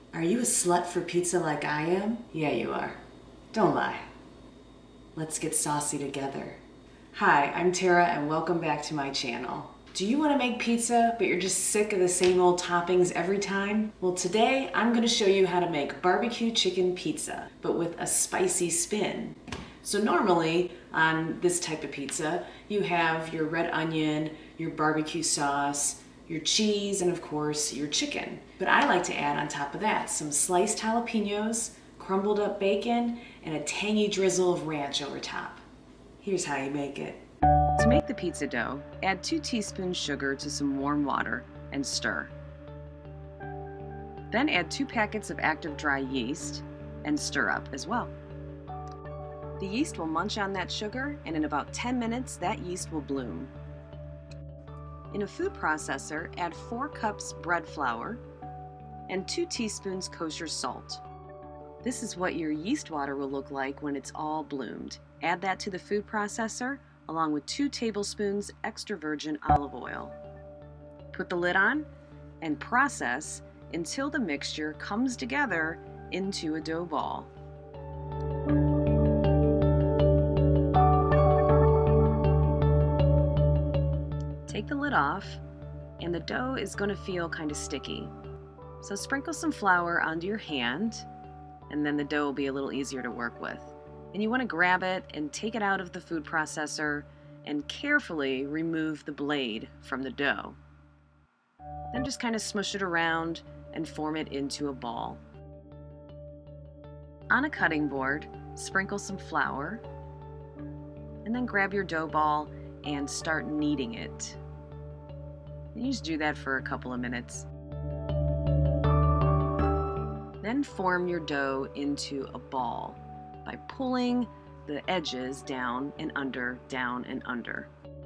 Are you a slut for pizza like I am? Yeah, you are. Don't lie. Let's get saucy together. Hi, I'm Tara and welcome back to my channel. Do you want to make pizza, but you're just sick of the same old toppings every time? Well, today I'm going to show you how to make barbecue chicken pizza, but with a spicy spin. So normally on this type of pizza, you have your red onion, your barbecue sauce, your cheese, and of course your chicken. But I like to add on top of that some sliced jalapenos, crumbled up bacon, and a tangy drizzle of ranch over top. Here's how you make it. To make the pizza dough, add 2 teaspoons sugar to some warm water and stir. Then add 2 packets of active dry yeast and stir up as well. The yeast will munch on that sugar, and in about 10 minutes that yeast will bloom. In a food processor, add 4 cups bread flour and 2 teaspoons kosher salt. This is what your yeast water will look like when it's all bloomed. Add that to the food processor along with 2 tablespoons extra virgin olive oil. Put the lid on and process until the mixture comes together into a dough ball. Take the lid off, and the dough is going to feel kind of sticky. So sprinkle some flour onto your hand, and then the dough will be a little easier to work with. And you want to grab it and take it out of the food processor and carefully remove the blade from the dough. Then just kind of smush it around and form it into a ball. On a cutting board, sprinkle some flour, and then grab your dough ball and start kneading it. You just do that for a couple of minutes. Then form your dough into a ball by pulling the edges down and under, down and under.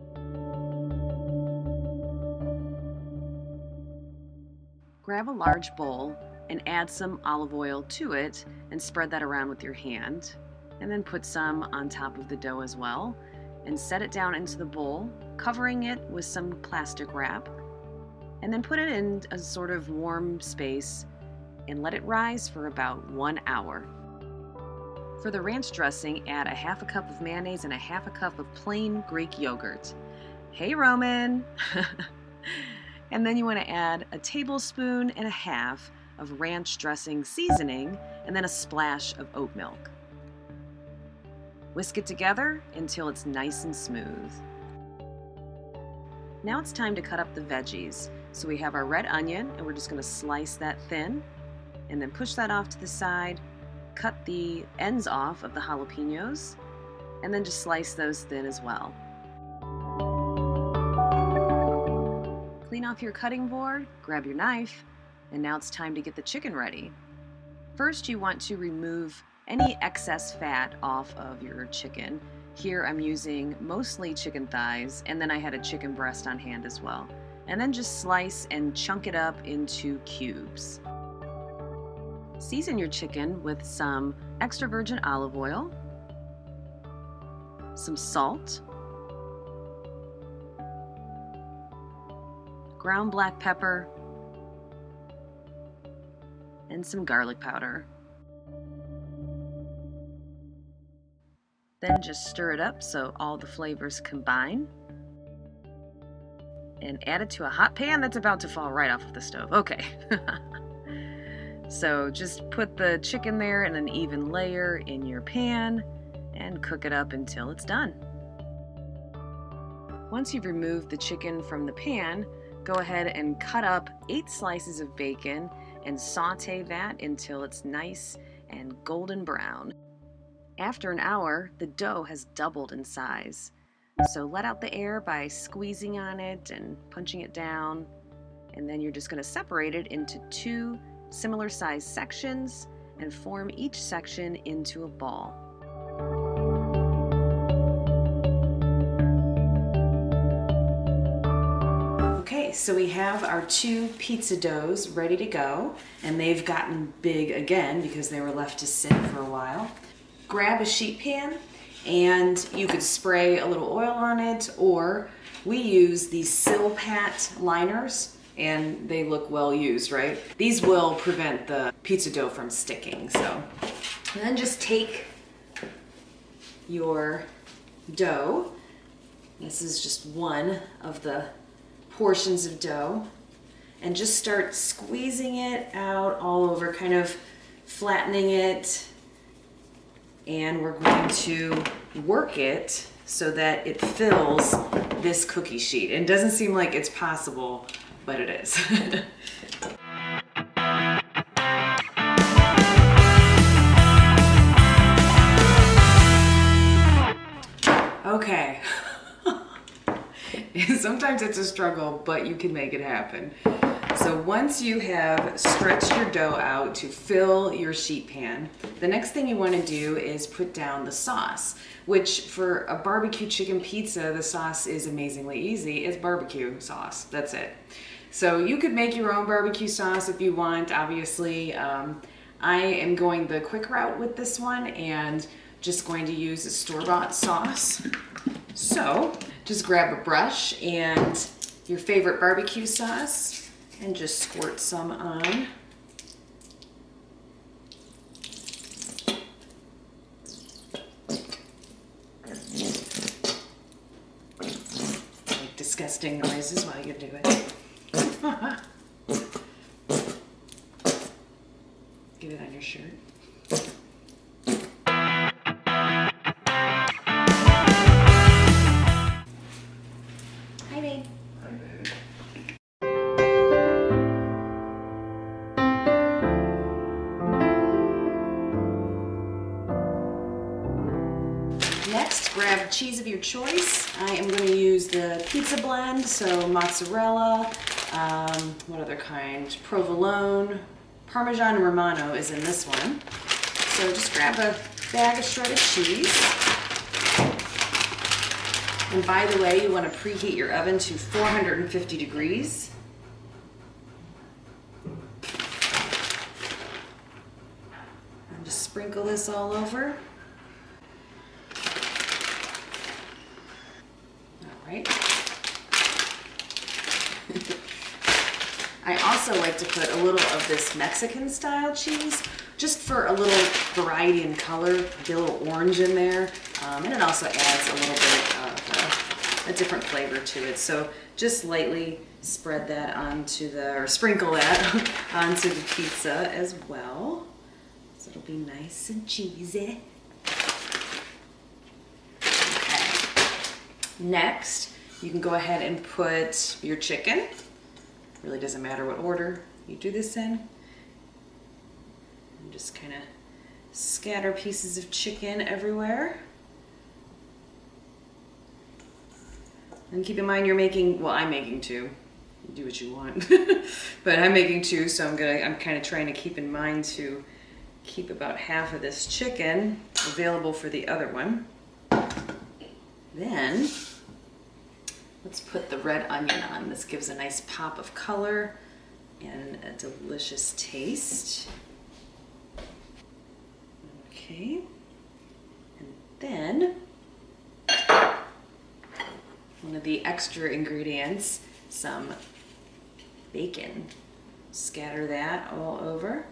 Grab a large bowl and add some olive oil to it and spread that around with your hand. And then put some on top of the dough as well and set it down into the bowl, covering it with some plastic wrap. And then put it in a sort of warm space and let it rise for about 1 hour. For the ranch dressing, add a 1/2 cup of mayonnaise and a 1/2 cup of plain Greek yogurt. Hey, Roman! And then you want to add a 1.5 tablespoons of ranch dressing seasoning and then a splash of oat milk. Whisk it together until it's nice and smooth. Now it's time to cut up the veggies. So we have our red onion, and we're just going to slice that thin and then push that off to the side. Cut the ends off of the jalapenos and then just slice those thin as well. Clean off your cutting board, grab your knife, and now it's time to get the chicken ready. First, you want to remove any excess fat off of your chicken. Here I'm using mostly chicken thighs, and then I had a chicken breast on hand as well. And then just slice and chunk it up into cubes. Season your chicken with some extra virgin olive oil, some salt, ground black pepper, and some garlic powder. Then just stir it up so all the flavors combine. And add it to a hot pan that's about to fall right off of the stove. Okay. So just put the chicken there in an even layer in your pan and cook it up until it's done. Once you've removed the chicken from the pan, go ahead and cut up 8 slices of bacon and saute that until it's nice and golden brown. After an hour, the dough has doubled in size. So let out the air by squeezing on it and punching it down. And then you're just going to separate it into 2 similar sized sections and form each section into a ball. Okay, so we have our 2 pizza doughs ready to go, and they've gotten big again because they were left to sit for a while. Grab a sheet pan, and you could spray a little oil on it, or we use these Silpat liners and they look well used, right? These will prevent the pizza dough from sticking. So, and then just take your dough. This is just one of the portions of dough, and just start squeezing it out all over, kind of flattening it. And we're going to work it so that it fills this cookie sheet. It doesn't seem like it's possible, but it is. Okay. Sometimes it's a struggle, but you can make it happen. So once you have stretched your dough out to fill your sheet pan, the next thing you want to do is put down the sauce, which for a barbecue chicken pizza, the sauce is amazingly easy. It's barbecue sauce. That's it. So you could make your own barbecue sauce if you want, obviously. I am going the quick route with this one and just going to use a store-bought sauce. So just grab a brush and your favorite barbecue sauce and just squirt some on. Make disgusting noises while you do it. Get it on your shirt. Hi, babe. Hi, babe. Next, grab cheese of your choice. I am going to use the pizza blend, so mozzarella, what other kind? Provolone, Parmesan Romano is in this one. So just grab a bag of shredded cheese. And by the way, you want to preheat your oven to 450 degrees. And just sprinkle this all over. Right. I also like to put a little of this Mexican style cheese just for a little variety in color, get a little orange in there, and it also adds a little bit of a different flavor to it. So just lightly spread that onto or sprinkle that onto the pizza as well. So it'll be nice and cheesy. Next, you can go ahead and put your chicken. Really doesn't matter what order you do this in. And just kind of scatter pieces of chicken everywhere. And keep in mind you're making, well, I'm making two. Do what you want. But I'm making two, so I'm kind of trying to keep in mind to keep about half of this chicken available for the other one. Then, let's put the red onion on. This gives a nice pop of color and a delicious taste. Okay. And then, one of the extra ingredients, some bacon. Scatter that all over.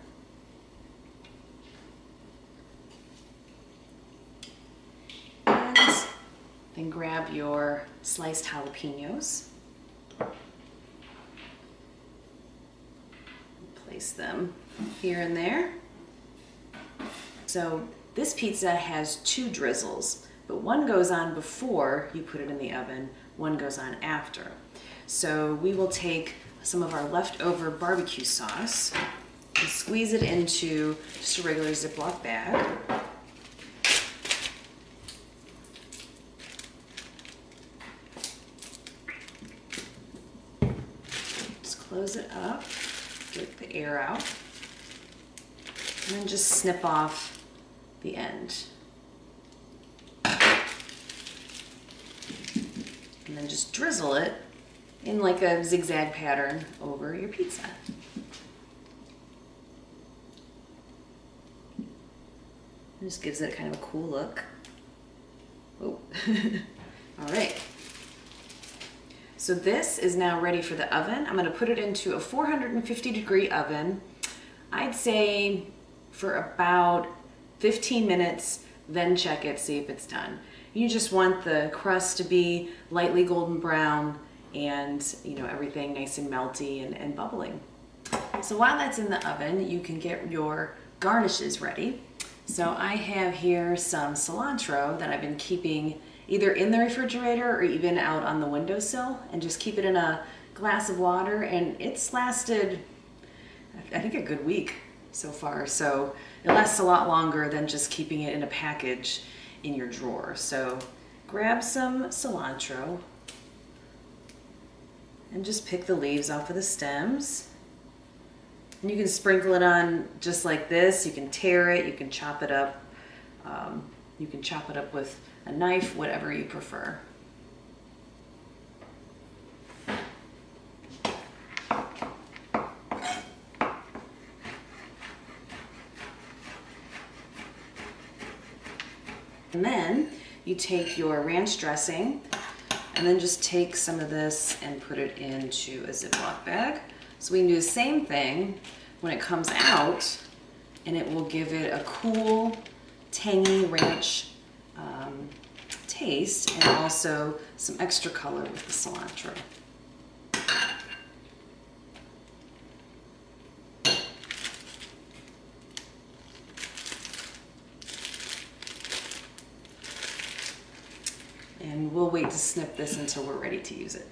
Then grab your sliced jalapenos. Place them here and there. So this pizza has two drizzles, but one goes on before you put it in the oven, one goes on after. So we will take some of our leftover barbecue sauce and squeeze it into just a regular Ziploc bag. Close it up, get the air out, and then just snip off the end. And then just drizzle it in like a zigzag pattern over your pizza. It just gives it kind of a cool look. Oh, all right. So this is now ready for the oven. I'm gonna put it into a 450-degree oven. I'd say for about 15 minutes, then check it, see if it's done. You just want the crust to be lightly golden brown and everything nice and melty and bubbling. So while that's in the oven, you can get your garnishes ready. So I have here some cilantro that I've been keeping either in the refrigerator or even out on the windowsill, and just keep it in a glass of water, and it's lasted, I think, a good week so far. So it lasts a lot longer than just keeping it in a package in your drawer. So grab some cilantro and just pick the leaves off of the stems. And you can sprinkle it on just like this. You can tear it, you can chop it up. You can chop it up with a knife, whatever you prefer. And then you take your ranch dressing and then just take some of this and put it into a Ziploc bag. So we can do the same thing when it comes out, and it will give it a cool, tangy ranch taste, and also some extra color with the cilantro. And we'll wait to snip this until we're ready to use it.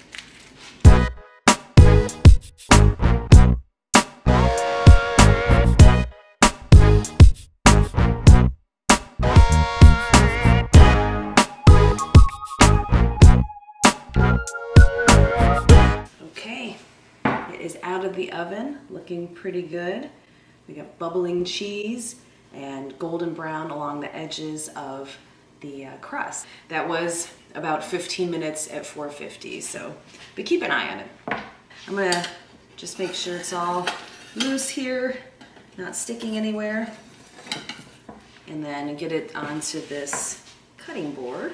Okay, it is out of the oven, looking pretty good. We got bubbling cheese and golden brown along the edges of the crust. That was about 15 minutes at 450, but keep an eye on it. I'm gonna just make sure it's all loose here, not sticking anywhere, and then get it onto this cutting board.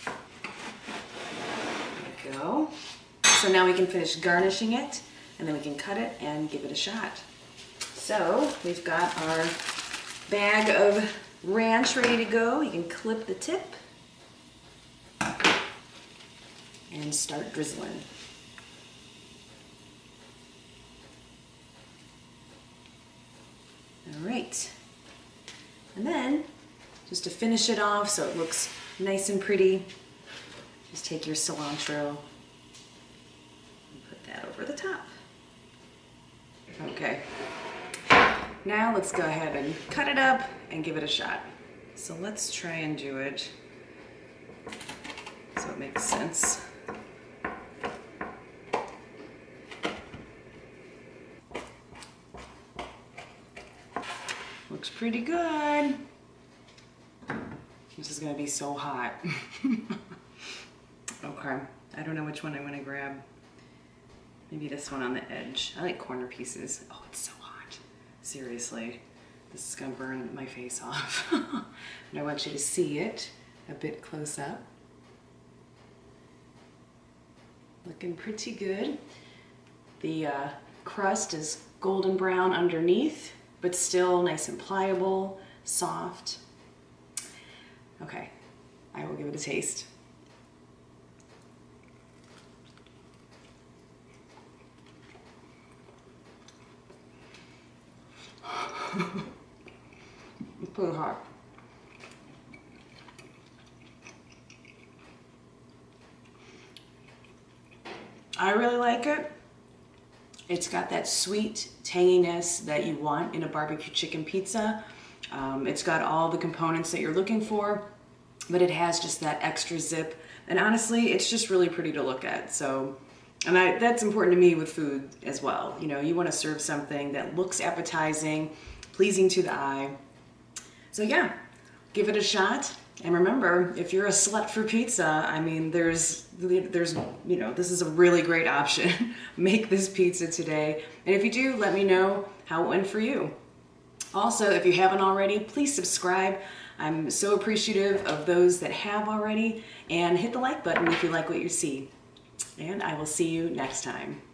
There we go. So now we can finish garnishing it, and then we can cut it and give it a shot. So we've got our bag of ranch ready to go. You can clip the tip and start drizzling. All right. And then just to finish it off so it looks nice and pretty, just take your cilantro and put that over the top. Okay. Now let's go ahead and cut it up and give it a shot. So let's try and do it so it makes sense. Looks pretty good. This is gonna be so hot. Okay, I don't know which one I want to grab. Maybe this one on the edge. I like corner pieces. Oh, it's so hot. Seriously, this is gonna burn my face off. And I want you to see it a bit close up. Looking pretty good. The crust is golden brown underneath, but still nice and pliable, soft. Okay, I will give it a taste. It's pretty hot. I really like it. It's got that sweet tanginess that you want in a barbecue chicken pizza. It's got all the components that you're looking for, but it has just that extra zip. And honestly, it's just really pretty to look at. So, and that's important to me with food as well. You know, you want to serve something that looks appetizing, pleasing to the eye. So yeah, give it a shot. And remember, if you're a slut for pizza, I mean, there's, you know, this is a really great option. Make this pizza today. And if you do, let me know how it went for you. Also, if you haven't already, please subscribe. I'm so appreciative of those that have already, and hit the like button if you like what you see. And I will see you next time.